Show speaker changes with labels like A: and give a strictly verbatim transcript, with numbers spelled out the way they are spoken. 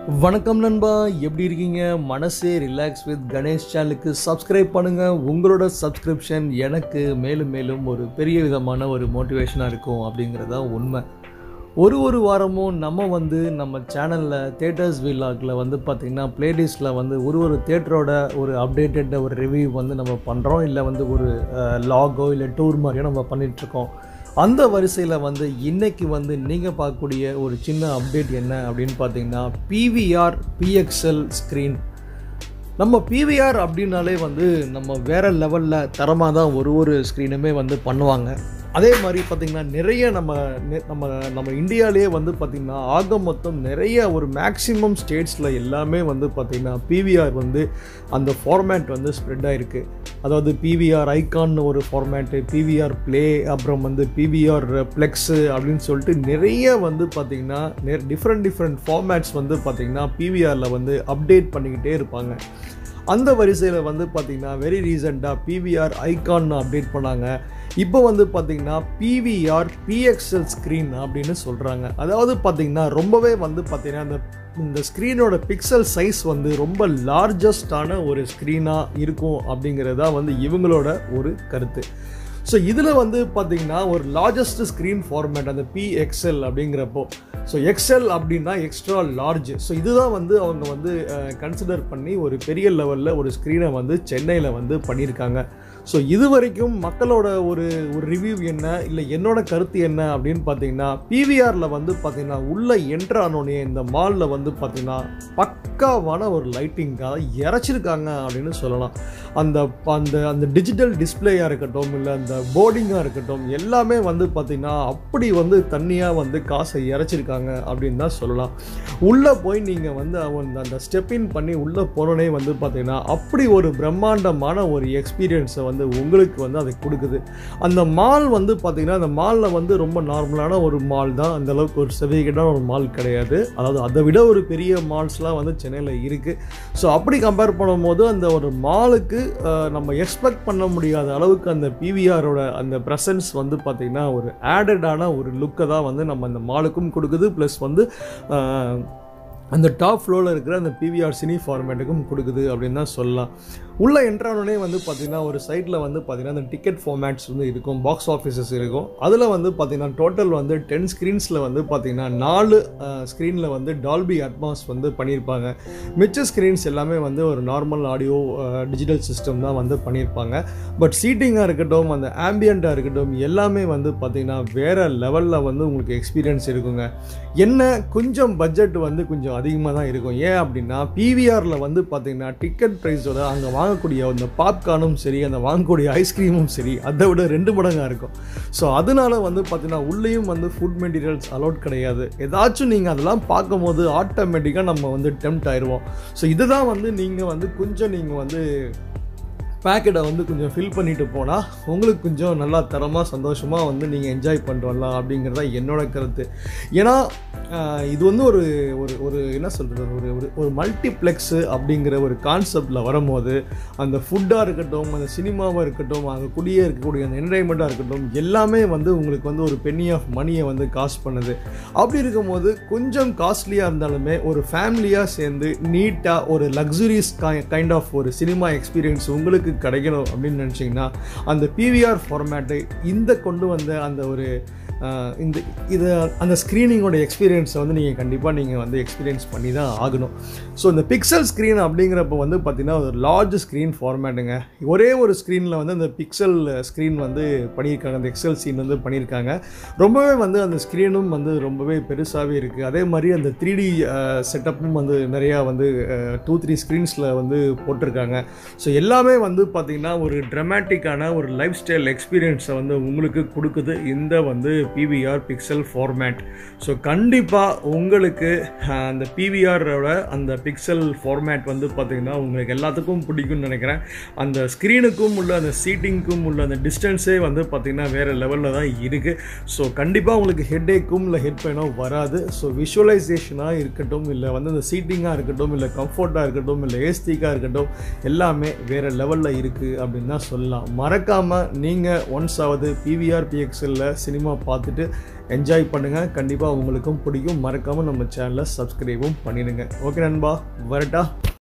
A: வணக்கம் நண்பா, எப்படி இருக்கீங்க? மனசே ரிலாக்ஸ் வித் கணேஷ் சேனலுக்கு சப்ஸ்கிரைப் பண்ணுங்கள். உங்களோட சப்ஸ்கிரிப்ஷன் எனக்கு மேலும் மேலும் ஒரு பெரிய விதமான ஒரு மோட்டிவேஷனாக இருக்கும் அப்படிங்கிறதா உண்மை. ஒரு ஒரு வாரமும் நம்ம வந்து நம்ம சேனலில் தேட்டர்ஸ் விலாகில் வந்து பார்த்திங்கன்னா ப்ளேலிஸ்ட்டில் வந்து ஒரு ஒரு தேட்டரோட ஒரு அப்டேட்டட் ஒரு ரிவ்யூ வந்து நம்ம பண்ணுறோம். இல்லை வந்து ஒரு லாகோ இல்லை டூர் மாதிரியோ நம்ம பண்ணிகிட்ருக்கோம். அந்த வரிசையில் வந்து இன்றைக்கி வந்து நீங்கள் பார்க்கக்கூடிய ஒரு சின்ன அப்டேட் என்ன அப்படின்னு பார்த்தீங்கன்னா, பிவிஆர் பிஎக்ஸ்எல் ஸ்க்ரீன். நம்ம பிவிஆர் அப்படின்னாலே வந்து நம்ம வேறு லெவலில் தரமாக தான் ஒரு ஒரு ஸ்க்ரீனுமே வந்து பண்ணுவாங்க. அதே மாதிரி பார்த்திங்கன்னா நிறைய நம்ம நம்ம நம்ம இந்தியாவிலே வந்து பார்த்திங்கன்னா ஆக மொத்தம் நிறைய ஒரு மேக்ஸிமம் ஸ்டேட்ஸில் எல்லாமே வந்து பார்த்திங்கன்னா பிவிஆர் வந்து அந்த ஃபார்மேட் வந்து ஸ்ப்ரெட் ஆகிருக்கு. அதாவது பிவிஆர் ஐகான்னு ஒரு ஃபார்மேட்டு, பிவிஆர் ப்ளே, அப்புறம் வந்து பிவிஆர் ப்ளெக்ஸு அப்படின்னு சொல்லிட்டு நிறைய வந்து பார்த்திங்கன்னா நெ டிஃப்ரெண்ட் டிஃப்ரெண்ட் ஃபார்மேட்ஸ் வந்து பார்த்திங்கன்னா பிவிஆரில் வந்து அப்டேட் பண்ணிக்கிட்டே இருப்பாங்க. அந்த வரிசையில் வந்து பார்த்திங்கன்னா வெரி ரீசெண்டாக பிவிஆர் ஐகான்னு அப்டேட் பண்ணாங்க. இப்போ வந்து பார்த்திங்கன்னா பிவிஆர் பிஎக்ஸ்எல் ஸ்க்ரீன் அப்படின்னு சொல்கிறாங்க. அதாவது பார்த்திங்கன்னா ரொம்பவே வந்து பார்த்திங்கன்னா இந்த இந்த ஸ்க்ரீனோட பிக்சல் சைஸ் வந்து ரொம்ப லார்ஜஸ்டான ஒரு ஸ்க்ரீனாக இருக்கும் அப்படிங்கிறதா வந்து இவங்களோட ஒரு கருத்து. ஸோ இதில் வந்து பார்த்திங்கன்னா ஒரு லார்ஜஸ்ட் ஸ்க்ரீன் ஃபார்மேட் அந்த பிஎக்ஸ்எல் அப்படிங்கிறப்போ, ஸோ எக்ஸ்எல் அப்படின்னா எக்ஸ்ட்ரா லார்ஜ். ஸோ இதுதான் வந்து அவங்க வந்து கன்சிடர் பண்ணி ஒரு பெரிய லெவலில் ஒரு ஸ்க்ரீனை வந்து சென்னையில் வந்து பண்ணியிருக்காங்க. ஸோ இது வரைக்கும் மக்களோட ஒரு ஒரு ரிவ்யூ என்ன, இல்லை என்னோட கருத்து என்ன அப்படின்னு பார்த்தீங்கன்னா, பிவிஆரில் வந்து பார்த்திங்கன்னா உள்ளே என்ட்ரு ஆனோடனே இந்த மாலில் வந்து பார்த்திங்கன்னா பக்காவான ஒரு லைட்டிங்காக இறச்சிருக்காங்க அப்படின்னு சொல்லலாம். அந்த அந்த அந்த டிஜிட்டல் டிஸ்பிளேயாக இருக்கட்டும், இல்லை அந்த போர்டிங்காக இருக்கட்டும், எல்லாமே வந்து பார்த்திங்கன்னா அப்படி வந்து தண்ணியாக வந்து காசை இறச்சிருக்காங்க அப்படின்னு தான் சொல்லலாம். உள்ளே போய் நீங்கள் வந்து அவங்க அந்த ஸ்டெப்பின் பண்ணி உள்ளே போனோடனே வந்து பார்த்திங்கன்னா அப்படி ஒரு பிரம்மாண்டமான ஒரு எக்ஸ்பீரியன்ஸை வந்து உங்களுக்கு வந்து அதை கொடுக்குது. அந்த மால் வந்து பார்த்திங்கன்னா அந்த மாலில் வந்து ரொம்ப நார்மலான ஒரு மால் தான், அந்த அளவுக்கு ஒரு செவிகேடான ஒரு மால் கிடையாது. அதாவது அதை விட ஒரு பெரிய மால்ஸ்லாம் வந்து சென்னையில் இருக்குது. ஸோ அப்படி கம்பேர் பண்ணும்போது அந்த ஒரு மாலுக்கு நம்ம எக்ஸ்பெக்ட் பண்ண முடியாத அளவுக்கு அந்த பிவிஆரோட அந்த ப்ரெசன்ஸ் வந்து பார்த்திங்கன்னா ஒரு ஆடடான ஒரு லுக்கை தான் வந்து நம்ம அந்த மாலுக்கும் கொடுக்குது. ப்ளஸ் வந்து அந்த டாப் ஃப்ளோரில் இருக்கிற அந்த பிவிஆர் சினி ஃபார்மேட்டுக்கும் கொடுக்குது அப்படின்னு தான் சொல்லலாம். உள்ளே என்ட்ரானோடனே வந்து பார்த்திங்கன்னா ஒரு சைட்டில் வந்து பார்த்திங்கன்னா அந்த டிக்கெட் ஃபார்மேட்ஸ் வந்து இருக்கும், பாக்ஸ் ஆஃபீஸஸ் இருக்கும். அதில் வந்து பார்த்திங்கன்னா டோட்டல் வந்து டென் ஸ்க்ரீன்ஸில் வந்து பார்த்திங்கன்னா நாலு ஸ்க்ரீனில் வந்து டால்பி அட்மாஸ் வந்து பண்ணியிருப்பாங்க. மிச்ச ஸ்க்ரீன்ஸ் எல்லாமே வந்து ஒரு நார்மல் ஆடியோ டிஜிட்டல் சிஸ்டம் தான் வந்து பண்ணியிருப்பாங்க. பட் சீட்டிங்காக இருக்கட்டும், அந்த ஆம்பியண்ட்டாக இருக்கட்டும், எல்லாமே வந்து பார்த்திங்கன்னா வேறு லெவலில் வந்து உங்களுக்கு எக்ஸ்பீரியன்ஸ் இருக்குங்க. என்ன கொஞ்சம் பட்ஜெட் வந்து கொஞ்சம் அதிகமாக தான் இருக்கும். ஏன் அப்படின்னா பிவிஆரில் வந்து பார்த்திங்கன்னா டிக்கெட் ப்ரைஸோட அங்கே வாங்கக்கூடிய அந்த பாப்கார்னும் சரி, அந்த வாங்கக்கூடிய ஐஸ்கிரீமும் சரி, அதை விட ரெண்டு மடங்காக இருக்கும். ஸோ அதனால வந்து பார்த்திங்கன்னா உள்ளேயும் வந்து ஃபுட் மெட்டீரியல்ஸ் அலோட் கிடையாது. ஏதாச்சும் நீங்கள் அதெல்லாம் பார்க்கும்போது ஆட்டோமேட்டிக்காக நம்ம வந்து டெம்ப்ட் ஆயிடுவோம். ஸோ இதுதான் வந்து நீங்கள் வந்து கொஞ்சம் நீங்கள் வந்து பேக்கெட்டை வந்து கொஞ்சம் ஃபில் பண்ணிட்டு போனால் உங்களுக்கு கொஞ்சம் நல்லா தரமாக சந்தோஷமாக வந்து நீங்கள் என்ஜாய் பண்ணிட்டு வரலாம் அப்படிங்கிறது தான் என்னோடய கருத்து. ஏன்னா இது வந்து ஒரு ஒரு ஒரு என்ன சொல்கிறது ஒரு ஒரு ஒரு மல்டிப்ளெக்ஸு அப்படிங்கிற ஒரு கான்செப்டில் வரும்போது அந்த ஃபுட்டாக இருக்கட்டும், அந்த சினிமாவாக இருக்கட்டும், அங்கே கூடியே இருக்கக்கூடிய அந்த என்டர்டைன்மெண்ட்டாக இருக்கட்டும், எல்லாமே வந்து உங்களுக்கு வந்து ஒரு பென்னி ஆஃப் மணியை வந்து காஸ்ட் பண்ணுது. அப்படி இருக்கும்போது கொஞ்சம் காஸ்ட்லியாக இருந்தாலுமே ஒரு ஃபேமிலியாக சேர்ந்து நீட்டாக ஒரு லக்ஸுரியஸ் கைண்ட் ஆஃப் ஒரு சினிமா எக்ஸ்பீரியன்ஸ் உங்களுக்கு கிடைக்கணும் அப்படின்னு நினச்சிங்கன்னா அந்த பிவிஆர் ஃபார்மேட்டை இந்த கொண்டு வந்த அந்த ஒரு இந்த இது அந்த ஸ்க்ரீனிங்கோட எக்ஸ்பீரியன்ஸை வந்து நீங்கள் கண்டிப்பாக நீங்கள் வந்து எக்ஸ்பீரியன்ஸ் பண்ணி தான் ஆகணும். ஸோ இந்த பிக்சல் ஸ்க்ரீன் அப்படிங்கிறப்ப வந்து பார்த்திங்கன்னா ஒரு லார்ஜ் ஸ்க்ரீன் ஃபார்மேட்டுங்க. ஒரே ஒரு ஸ்க்ரீனில் வந்து அந்த பிக்சல் ஸ்க்ரீன் வந்து பண்ணியிருக்காங்க, அந்த எக்ஸல் சீன் வந்து பண்ணியிருக்காங்க. ரொம்பவே வந்து அந்த ஸ்க்ரீனும் வந்து ரொம்பவே பெருசாகவே இருக்குது. அதே மாதிரி அந்த த்ரீ டி செட்டப்பும் வந்து நிறையா வந்து டூ த்ரீ ஸ்க்ரீன்ஸில் வந்து போட்டிருக்காங்க. ஸோ எல்லாமே வந்து பார்த்திங்கன்னா ஒரு ட்ராமேட்டிக்கான ஒரு லைஃப் ஸ்டைல் எக்ஸ்பீரியன்ஸை வந்து உங்களுக்கு கொடுக்குது இந்த வந்து பிவிஆர் பிக்சல் ஃபார்மேட். ஸோ கண்டிப்பாக உங்களுக்கு அந்த பிவிஆரோட அந்த பிக்சல் ஃபார்மேட் வந்து பார்த்திங்கன்னா உங்களுக்கு எல்லாத்துக்கும் பிடிக்கும்னு நினைக்கிறேன். அந்த ஸ்க்ரீனுக்கும் உள்ள அந்த சீட்டிங்க்கும் உள்ள அந்த டிஸ்டன்ஸே வந்து பார்த்திங்கன்னா வேறு லெவலில் தான் இருக்குது. ஸோ கண்டிப்பாக உங்களுக்கு ஹெட் ஏக்கும் இல்லை ஹெட் பெயினோ வராது. ஸோ விஷுவலைசேஷனாக இருக்கட்டும், இல்லை வந்து அந்த சீட்டிங்காக இருக்கட்டும், இல்லை கம்ஃபர்ட்டாக இருக்கட்டும், இல்லை ஏஸ்திக்காக இருக்கட்டும், எல்லாமே வேறு லெவலில் இருக்குது அப்படின்னு தான் சொல்லலாம். மறக்காமல் நீங்கள் ஒன்ஸ் ஆவது பிவிஆர் பிஎக்ஸ்எல்ல சினிமா பார்த்துட்டு என்ஜாய் பண்ணுங்கள். கண்டிப்பாக உங்களுக்கும் பிடிக்கும். மறக்காமல் நம்ம சேனலை சப்ஸ்கிரைபும் பண்ணிடுங்க. ஓகே நண்பா, வரட்டா.